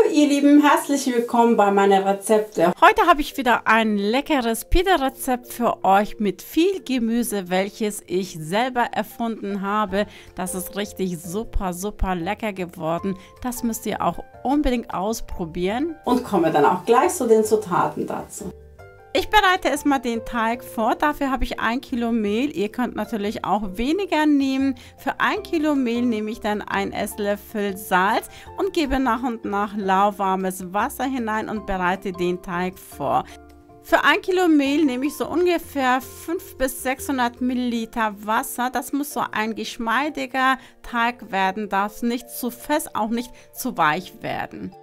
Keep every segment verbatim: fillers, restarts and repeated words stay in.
ihr Lieben, herzlich willkommen bei meinen Rezepten. Heute habe ich wieder ein leckeres Pita-Rezept für euch mit viel Gemüse, welches ich selber erfunden habe. Das ist richtig super, super lecker geworden. Das müsst ihr auch unbedingt ausprobieren. Und kommen wir dann auch gleich zu den Zutaten dazu. Ich bereite erstmal den Teig vor. Dafür habe ich ein Kilo Mehl. Ihr könnt natürlich auch weniger nehmen. Für ein Kilo Mehl nehme ich dann einen Esslöffel Salz und gebe nach und nach lauwarmes Wasser hinein und bereite den Teig vor. Für ein Kilo Mehl nehme ich so ungefähr fünfhundert bis sechshundert Milliliter Wasser. Das muss so ein geschmeidiger Teig werden, darf nicht zu fest, auch nicht zu weich werden.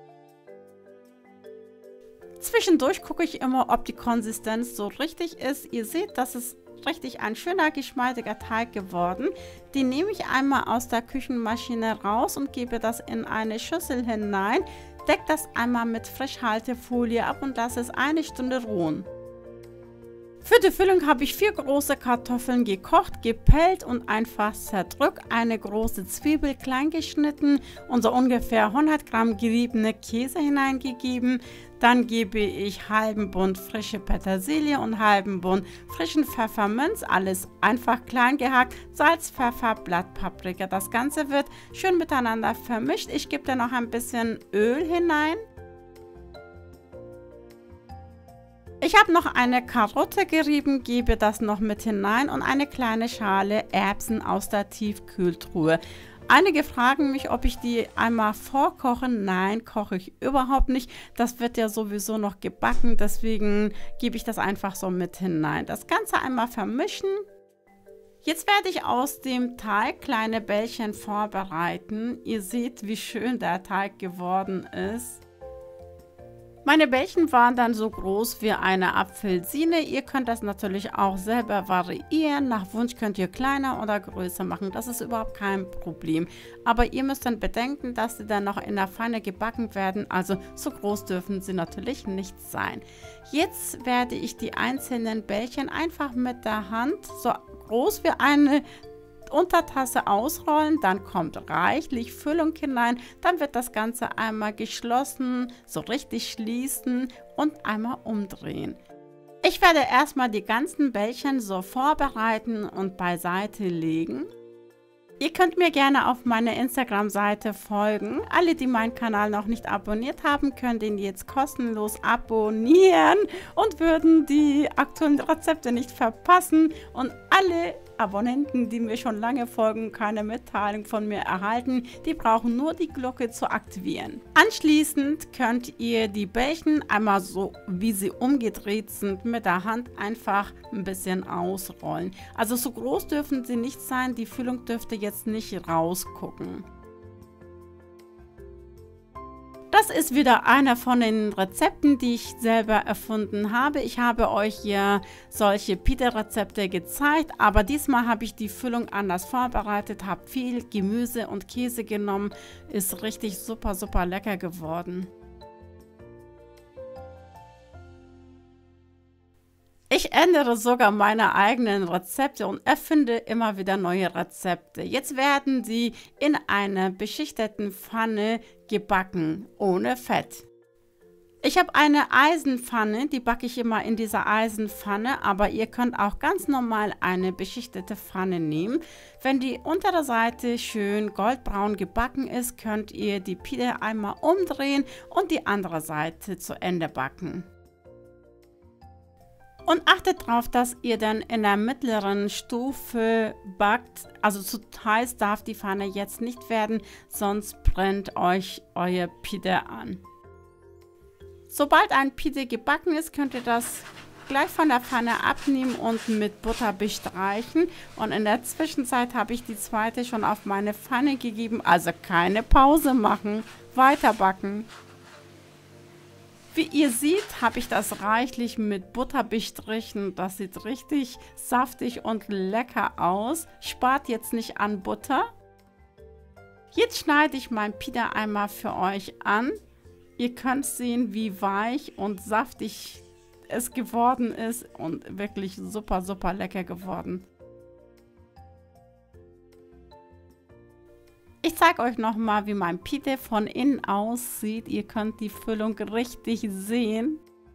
Zwischendurch gucke ich immer, ob die Konsistenz so richtig ist. Ihr seht, das ist richtig ein schöner, geschmeidiger Teig geworden. Den nehme ich einmal aus der Küchenmaschine raus und gebe das in eine Schüssel hinein. Decke das einmal mit Frischhaltefolie ab und lasse es eine Stunde ruhen. Für die Füllung habe ich vier große Kartoffeln gekocht, gepellt und einfach zerdrückt, eine große Zwiebel klein geschnitten und so ungefähr hundert Gramm geriebene Käse hineingegeben. Dann gebe ich halben Bund frische Petersilie und halben Bund frischen Pfefferminz, alles einfach klein gehackt, Salz, Pfeffer, Blattpaprika. Das Ganze wird schön miteinander vermischt. Ich gebe da noch ein bisschen Öl hinein. Ich habe noch eine Karotte gerieben, gebe das noch mit hinein und eine kleine Schale Erbsen aus der Tiefkühltruhe. Einige fragen mich, ob ich die einmal vorkoche. Nein, koche ich überhaupt nicht. Das wird ja sowieso noch gebacken, deswegen gebe ich das einfach so mit hinein. Das Ganze einmal vermischen. Jetzt werde ich aus dem Teig kleine Bällchen vorbereiten. Ihr seht, wie schön der Teig geworden ist. Meine Bällchen waren dann so groß wie eine Apfelsine. Ihr könnt das natürlich auch selber variieren. Nach Wunsch könnt ihr kleiner oder größer machen. Das ist überhaupt kein Problem. Aber ihr müsst dann bedenken, dass sie dann noch in der Pfanne gebacken werden. Also so groß dürfen sie natürlich nicht sein. Jetzt werde ich die einzelnen Bällchen einfach mit der Hand so groß wie eine Untertasse ausrollen, dann kommt reichlich Füllung hinein, dann wird das Ganze einmal geschlossen, so richtig schließen und einmal umdrehen. Ich werde erstmal die ganzen Bällchen so vorbereiten und beiseite legen. Ihr könnt mir gerne auf meiner Instagram-Seite folgen. Alle, die meinen Kanal noch nicht abonniert haben, können den jetzt kostenlos abonnieren und würden die aktuellen Rezepte nicht verpassen. Und alle Abonnenten, die mir schon lange folgen, keine Mitteilung von mir erhalten, die brauchen nur die Glocke zu aktivieren. Anschließend könnt ihr die Bällchen einmal so, wie sie umgedreht sind, mit der Hand einfach ein bisschen ausrollen. Also so groß dürfen sie nicht sein, die Füllung dürfte jetzt nicht rausgucken. Das ist wieder einer von den Rezepten, die ich selber erfunden habe. Ich habe euch hier solche Pita-Rezepte gezeigt, aber diesmal habe ich die Füllung anders vorbereitet, habe viel Gemüse und Käse genommen. Ist richtig super, super lecker geworden. Ich ändere sogar meine eigenen Rezepte und erfinde immer wieder neue Rezepte. Jetzt werden sie in einer beschichteten Pfanne gebacken, ohne Fett. Ich habe eine Eisenpfanne, die backe ich immer in dieser Eisenpfanne, aber ihr könnt auch ganz normal eine beschichtete Pfanne nehmen. Wenn die untere Seite schön goldbraun gebacken ist, könnt ihr die Pita einmal umdrehen und die andere Seite zu Ende backen. Und achtet darauf, dass ihr dann in der mittleren Stufe backt. Also zu heiß darf die Pfanne jetzt nicht werden, sonst brennt euch euer Pita an. Sobald ein Pita gebacken ist, könnt ihr das gleich von der Pfanne abnehmen und mit Butter bestreichen. Und in der Zwischenzeit habe ich die zweite schon auf meine Pfanne gegeben. Also keine Pause machen, weiter backen. Wie ihr seht, habe ich das reichlich mit Butter bestrichen. Das sieht richtig saftig und lecker aus. Spart jetzt nicht an Butter. Jetzt schneide ich mein Pita einmal für euch an. Ihr könnt sehen, wie weich und saftig es geworden ist und wirklich super, super lecker geworden. Ich zeige euch nochmal, wie mein Pide von innen aussieht. Ihr könnt die Füllung richtig sehen.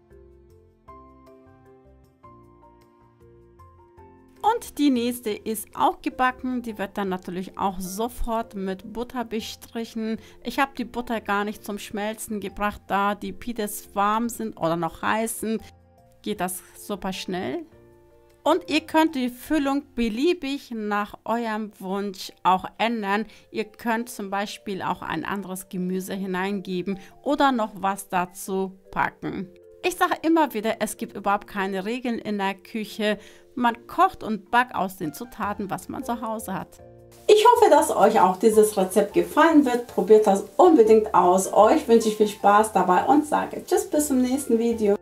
Und die nächste ist auch gebacken. Die wird dann natürlich auch sofort mit Butter bestrichen. Ich habe die Butter gar nicht zum Schmelzen gebracht, da die Pides warm sind oder noch heiß sind. Geht das super schnell. Und ihr könnt die Füllung beliebig nach eurem Wunsch auch ändern. Ihr könnt zum Beispiel auch ein anderes Gemüse hineingeben oder noch was dazu packen. Ich sage immer wieder, es gibt überhaupt keine Regeln in der Küche. Man kocht und backt aus den Zutaten, was man zu Hause hat. Ich hoffe, dass euch auch dieses Rezept gefallen wird. Probiert das unbedingt aus. Euch wünsche ich viel Spaß dabei und sage tschüss, bis zum nächsten Video.